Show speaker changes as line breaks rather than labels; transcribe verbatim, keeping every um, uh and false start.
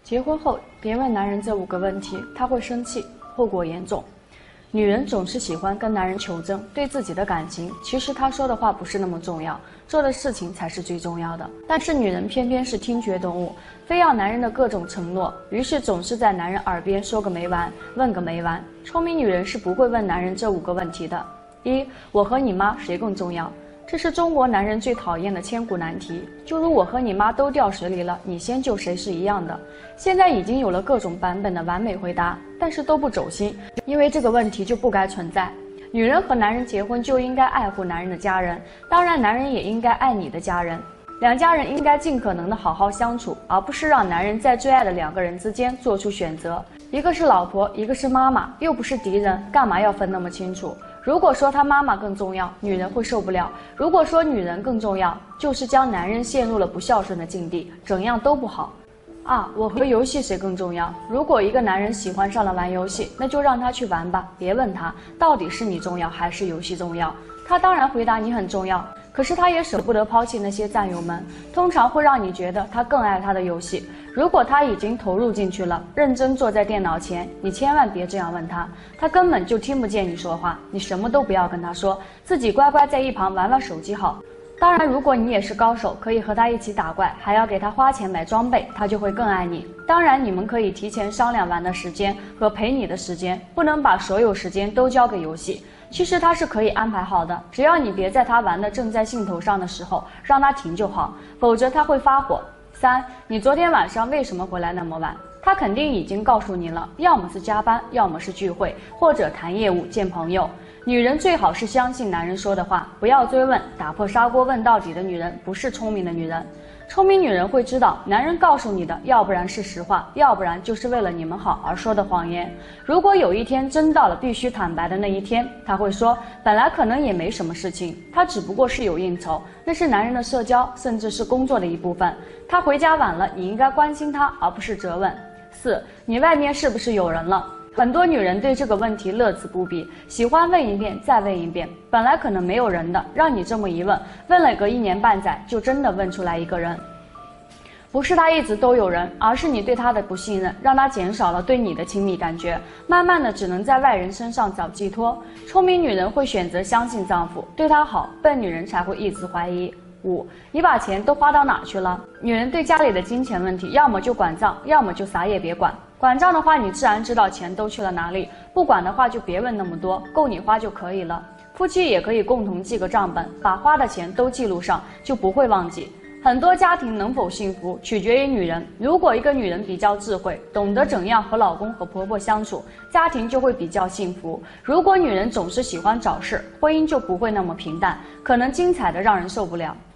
结婚后别问男人这五个问题，他会生气，后果严重。女人总是喜欢跟男人求证对自己的感情，其实他说的话不是那么重要，做的事情才是最重要的。但是女人偏偏是听觉动物，非要男人的各种承诺，于是总是在男人耳边说个没完，问个没完。聪明女人是不会问男人这五个问题的。一，我和你妈谁更重要？这是中国男人最讨厌的千古难题，就如我和你妈都掉水里了，你先救谁是一样的。现在已经有了各种版本的完美回答，但是都不走心，因为这个问题就不该存在。女人和男人结婚就应该爱护男人的家人，当然男人也应该爱你的家人，两家人应该尽可能的好好相处，而不是让男人在最爱的两个人之间做出选择，一个是老婆，一个是妈妈，又不是敌人，干嘛要分那么清楚？如果说他妈妈更重要，女人会受不了；如果说女人更重要，就是将男人陷入了不孝顺的境地，怎样都不好。二，我和游戏谁更重要？如果一个男人喜欢上了玩游戏，那就让他去玩吧，别问他到底是你重要还是游戏重要。他当然回答你很重要，可是他也舍不得抛弃那些战友们，通常会让你觉得他更爱他的游戏。如果他已经投入进去了，认真坐在电脑前，你千万别这样问他，他根本就听不见你说话，你什么都不要跟他说，自己乖乖在一旁玩玩手机好。当然如果你也是高手，可以和他一起打怪，还要给他花钱买装备，他就会更爱你。当然你们可以提前商量玩的时间和陪你的时间，不能把所有时间都交给游戏。其实他是可以安排好的，只要你别在他玩的正在兴头上的时候让他停就好，否则他会发火。三，你昨天晚上为什么回来那么晚？他肯定已经告诉你了，要么是加班，要么是聚会，或者谈业务见朋友。女人最好是相信男人说的话，不要追问，打破砂锅问到底的女人不是聪明的女人。聪明女人会知道，男人告诉你的要不然是实话，要不然就是为了你们好而说的谎言。如果有一天真到了必须坦白的那一天，他会说本来可能也没什么事情，他只不过是有应酬，那是男人的社交，甚至是工作的一部分。他回家晚了，你应该关心他，而不是责问。四，你外面是不是有人了？很多女人对这个问题乐此不疲，喜欢问一遍再问一遍，本来可能没有人的，让你这么一问，问了个一年半载，就真的问出来一个人。不是他一直都有人，而是你对他的不信任，让他减少了对你的亲密感觉，慢慢的只能在外人身上找寄托。聪明女人会选择相信丈夫，对他好，笨女人才会一直怀疑。五，你把钱都花到哪去了？女人对家里的金钱问题，要么就管账，要么就啥也别管。管账的话，你自然知道钱都去了哪里；不管的话，就别问那么多，够你花就可以了。夫妻也可以共同记个账本，把花的钱都记录上，就不会忘记。很多家庭能否幸福，取决于女人。如果一个女人比较智慧，懂得怎样和老公和婆婆相处，家庭就会比较幸福。如果女人总是喜欢找事，婚姻就不会那么平淡，可能精彩的让人受不了。